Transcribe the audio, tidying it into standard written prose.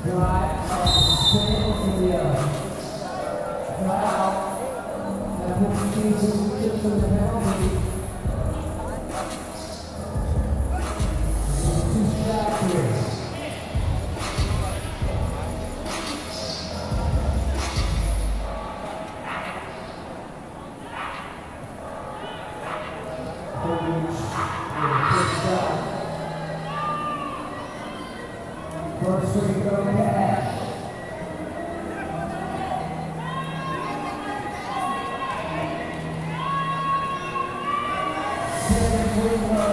Drive, spin to the drive out. That puts you to the penalty. Two shots here. First free throw pass. Seven free throws.